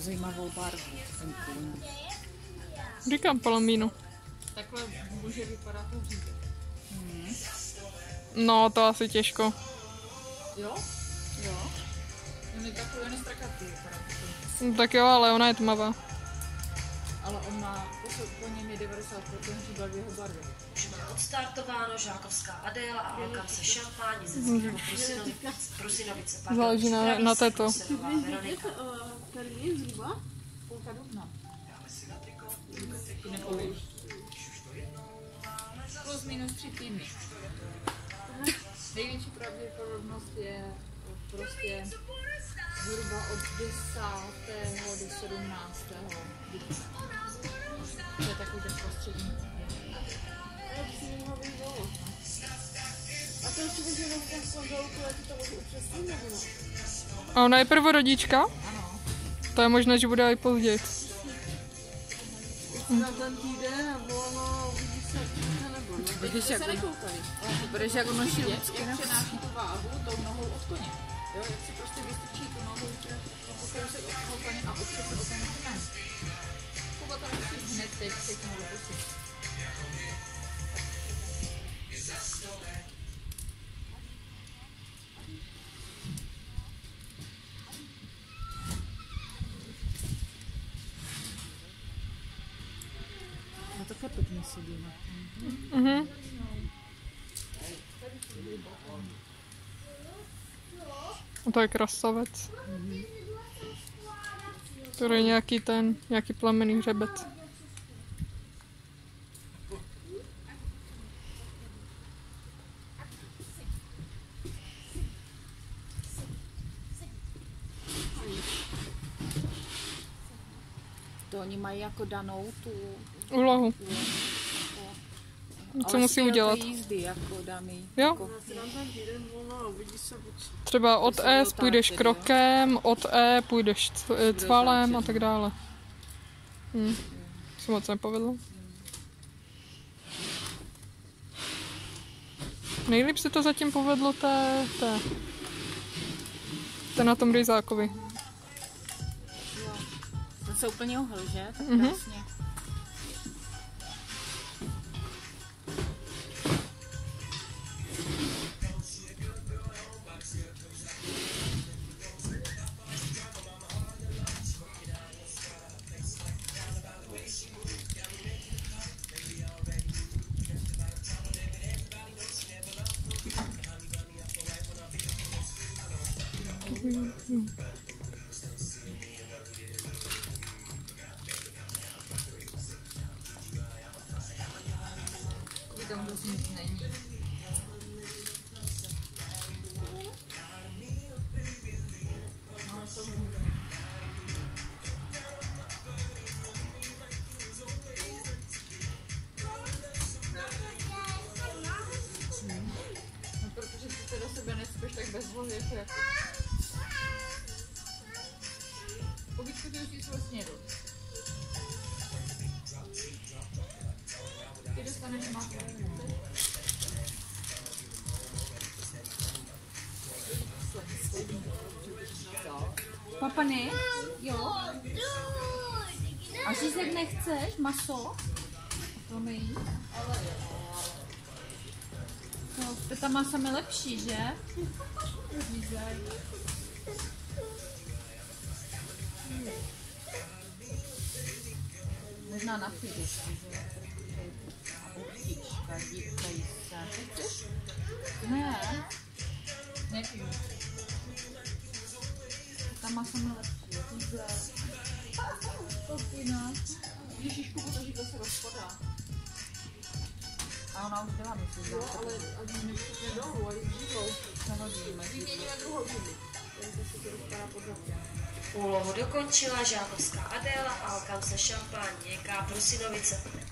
zajímavou barvu. Říkám palomínu. Takhle může vypadat to hříbek. No, to asi těžko. Jo? Jo. On je takový nestrakatý. No, tak jo, ale ona je tmavá. Ale on má, po něm je 90% hříbek v jeho barvě. Už má odstartováno Žákovská Adéla a Alkance Šampáň, Zeckého Prusinovice, Záleží na této. Veronika. Termín zhruba? Půlka dubna. Plus minus 3 týdny. Největší pravděpodobnost je prostě zhruba od 10. do 17. dubna. To je takový ten prostřední. A to ještě může vlastně v konzolku, jak to může upřesnit, nebo ne? A ona je prvorodička? Ano. To je možné, že bude i později. Na ten týden, nebo no, uvidí se, nebo ne? Vidíš, jak se nekoukali. Budeš jak ono šílí. Jak přenáší tu váhu tou nohou od koně. Jo, jak si prostě vystrčí tu nohou, pokud se od toho koně a opře se o ten koně. Kuba to nemusí hned teď všechno dopustit. No takhle pěkně sedí na tom. Mhm. A to je krasavec. To je nějaký plamenný hřebec. To oni mají jako danou tu Úlohu. Co musí udělat? Jízdy jako daný. Jo. Jako, Na ten týden volno, uvidí se buď. Třeba od S půjdeš krokem, od E půjdeš cvalem a tak dále. Se moc nepovedlo. Nejlíp se to zatím povedlo té na tom ryzákovi. to se úplně uhl, že? Tak Mhm. krásně. Tam zase nic není. No, protože ty se do sebe nespěš tak bezhlavě, jako... Povídku ty už jsi svůj snědu. Ty dostaneš maso. Papa ne? Jo? A Žízek nechceš maso? To nejí. No, ta masa je lepší, že? Žízek. Možná na půjdu. Dívají se. Ne. Nepiju. Ta masa má lepší. Popina. Ježišku, protože to se rozpadá. A ona už byla, myslím. Jo, ale my všichni dolů a jít živou. Zahodíme. Vyměníme druhou živu. Takže se to rozpadá pod zadkem. Úlohu dokončila Žákovská Adéla a Alkance Šampáň, JK Prusinovice.